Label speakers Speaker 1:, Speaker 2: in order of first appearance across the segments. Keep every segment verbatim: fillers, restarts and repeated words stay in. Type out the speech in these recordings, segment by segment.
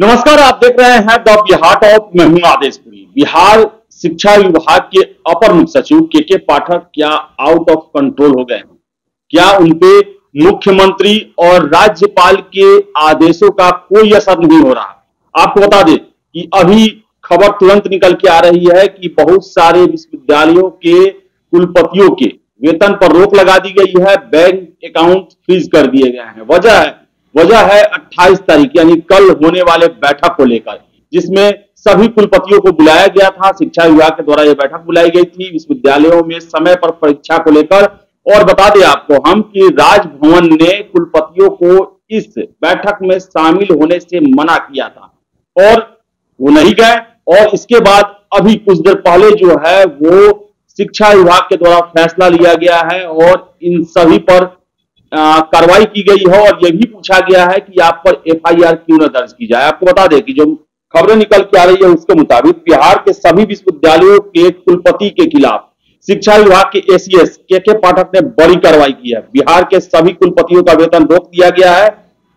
Speaker 1: नमस्कार, आप देख रहे हैं द बिहार टॉप। मैं हूं आदेशपुरी। बिहार शिक्षा विभाग के अपर मुख्य सचिव के के पाठक क्या आउट ऑफ कंट्रोल हो गए हैं? क्या उनपे मुख्यमंत्री और राज्यपाल के आदेशों का कोई असर नहीं हो रहा? आपको बता दें कि अभी खबर तुरंत निकल के आ रही है कि बहुत सारे विश्वविद्यालयों के कुलपतियों के वेतन पर रोक लगा दी गई है, बैंक अकाउंट फ्रीज कर दिए गए हैं। वजह है वजह है अट्ठाईस तारीख यानी कल होने वाले बैठक को लेकर, जिसमें सभी कुलपतियों को बुलाया गया था। शिक्षा विभाग के द्वारा यह बैठक बुलाई गई थी विश्वविद्यालयों में समय पर परीक्षा को लेकर। और बता दें आपको हम कि राजभवन ने कुलपतियों को इस बैठक में शामिल होने से मना किया था और वो नहीं गए। और इसके बाद अभी कुछ देर पहले जो है वो शिक्षा विभाग के द्वारा फैसला लिया गया है और इन सभी पर कार्रवाई की गई है और यह भी पूछा गया है कि आप पर एफ आई आर क्यों न दर्ज की जाए। आपको बता दें कि जो खबरें निकल के आ रही है उसके मुताबिक बिहार के सभी विश्वविद्यालयों के कुलपति के खिलाफ शिक्षा विभाग के ए सी एस के के पाठक ने बड़ी कार्रवाई की है। बिहार के सभी कुलपतियों का वेतन रोक दिया गया है।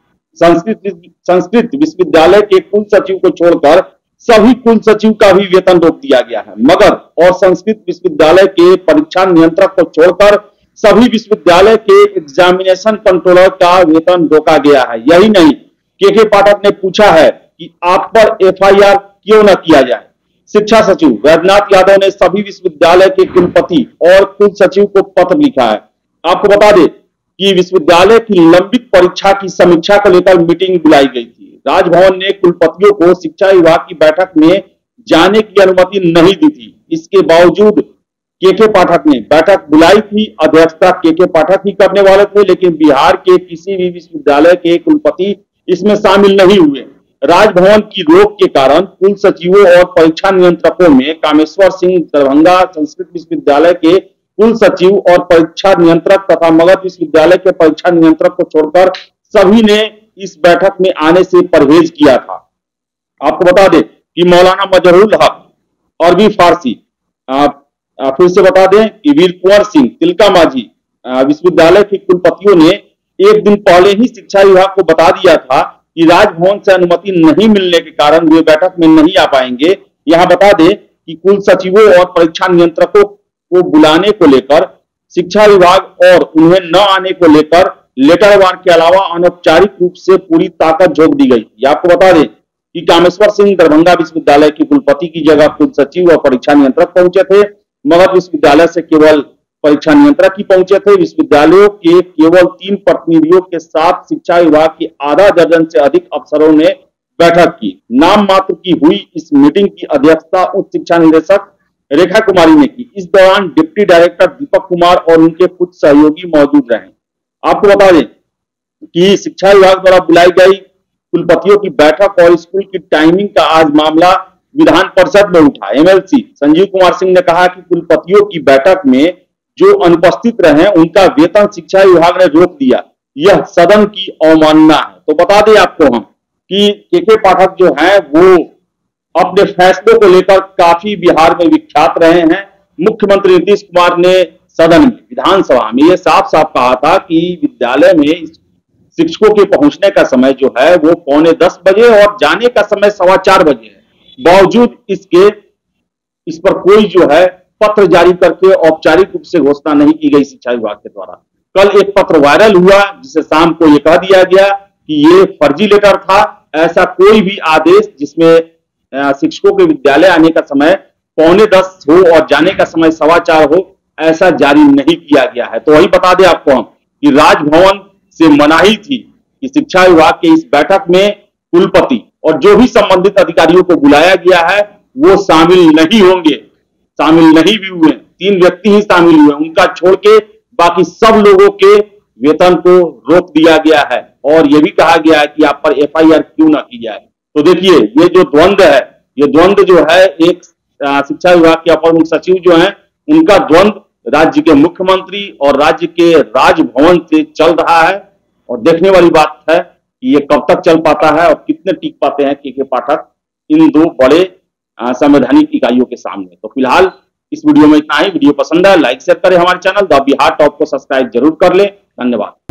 Speaker 1: संस्कृत संस्कृत विश्वविद्यालय के कुल सचिव को छोड़कर सभी कुल सचिव का भी वेतन रोक दिया गया है। मगर और संस्कृत विश्वविद्यालय के परीक्षा नियंत्रक को छोड़कर सभी विश्वविद्यालय के एग्जामिनेशन कंट्रोलर का वेतन रोका गया है। यही नहीं, के के पाठक ने पूछा है कि आप पर एफ आई आर क्यों न किया जाए। शिक्षा सचिव वैद्यनाथ यादव ने सभी विश्वविद्यालय के कुलपति और कुल सचिव को पत्र लिखा है। आपको बता दें कि विश्वविद्यालय की लंबित परीक्षा की समीक्षा को लेकर मीटिंग बुलाई गई थी। राजभवन ने कुलपतियों को शिक्षा विभाग की बैठक में जाने की अनुमति नहीं दी थी। इसके बावजूद के के पाठक ने बैठक बुलाई थी। अध्यक्षता के के पाठक ही करने वाले थे, लेकिन बिहार के किसी भी विश्वविद्यालय के कुलपति इसमें शामिल नहीं हुए। राजभवन की रोक के कारण कुल सचिवों और परीक्षा नियंत्रकों में कामेश्वर सिंह दरभंगा संस्कृत विश्वविद्यालय के कुल सचिव और परीक्षा नियंत्रक तथा मगध विश्वविद्यालय के परीक्षा नियंत्रक को छोड़कर सभी ने इस बैठक में आने से परहेज किया था। आपको बता दें कि मौलाना मजहरुल हक, अरबी फारसी, आप फिर से बता दें कि वीर कुंवर सिंह, तिलका माझी विश्वविद्यालय के कुलपतियों ने एक दिन पहले ही शिक्षा विभाग को बता दिया था कि राजभवन से अनुमति नहीं मिलने के कारण वे बैठक में नहीं आ पाएंगे। यहां बता दें कि कुल सचिवों और परीक्षा नियंत्रकों को बुलाने को लेकर शिक्षा विभाग और उन्हें न आने को लेकर लेटरवार के अलावा अनौपचारिक रूप से पूरी ताकत झोंक दी गई। आपको बता दें कि कामेश्वर सिंह दरभंगा विश्वविद्यालय के कुलपति की जगह कुल सचिव और परीक्षा नियंत्रक पहुंचे थे। मगध विश्वविद्यालय से केवल परीक्षा नियंत्रक ही पहुंचे थे। विश्वविद्यालयों के केवल तीन प्रतिनिधियों के साथ शिक्षा विभाग के आधा दर्जन से अधिक अफसरों ने बैठक की। नाम मात्र की हुई इस मीटिंग की अध्यक्षता उच्च शिक्षा निदेशक रेखा कुमारी ने की। इस दौरान डिप्टी डायरेक्टर दीपक कुमार और उनके कुछ सहयोगी मौजूद रहे। आपको बता दें कि शिक्षा विभाग द्वारा बुलाई गई कुलपतियों की बैठक और स्कूल की टाइमिंग का आज मामला विधान परिषद में उठा। M L C Sanjeev Kumar Singh ने कहा कि कुलपतियों की बैठक में जो अनुपस्थित रहे उनका वेतन शिक्षा विभाग ने रोक दिया, यह सदन की अवमानना है। तो बता दें आपको हम कि के के पाठक जो हैं वो अपने फैसलों को लेकर काफी बिहार में विख्यात रहे हैं। मुख्यमंत्री नीतीश कुमार ने सदन में, विधानसभा में यह साफ साफ कहा था कि विद्यालय में शिक्षकों के पहुंचने का समय जो है वो पौने दस बजे और जाने का समय सवा चार बजे है। बावजूद इसके इस पर कोई जो है पत्र जारी करके औपचारिक रूप से घोषणा नहीं की गई शिक्षा विभाग के द्वारा। कल एक पत्र वायरल हुआ जिसे शाम को यह कह दिया गया कि ये फर्जी लेटर था। ऐसा कोई भी आदेश जिसमें शिक्षकों के विद्यालय आने का समय पौने दस हो और जाने का समय सवा चार हो, ऐसा जारी नहीं किया गया है। तो वही बता दें आपको हम कि राजभवन से मनाही थी कि शिक्षा विभाग के इस बैठक में कुलपति और जो भी संबंधित अधिकारियों को बुलाया गया है वो शामिल नहीं होंगे। शामिल नहीं भी हुए, तीन व्यक्ति ही शामिल हुए, उनका छोड़ के बाकी सब लोगों के वेतन को रोक दिया गया है। और यह भी कहा गया है कि आप पर एफ आई आर क्यों ना की जाए। तो देखिए ये जो द्वंद है, ये द्वंद जो है एक शिक्षा विभाग के अपर मुख्य सचिव जो है उनका द्वंद राज्य के मुख्यमंत्री और राज्य के राजभवन से चल रहा है। और देखने वाली बात है कि ये कब तक चल पाता है और कितने टिक पाते हैं के के पाठक इन दो बड़े संवैधानिक इकाइयों के सामने। तो फिलहाल इस वीडियो में इतना ही। वीडियो पसंद है लाइक शेयर करें, हमारे चैनल द बिहार टॉप को सब्सक्राइब जरूर कर लें। धन्यवाद।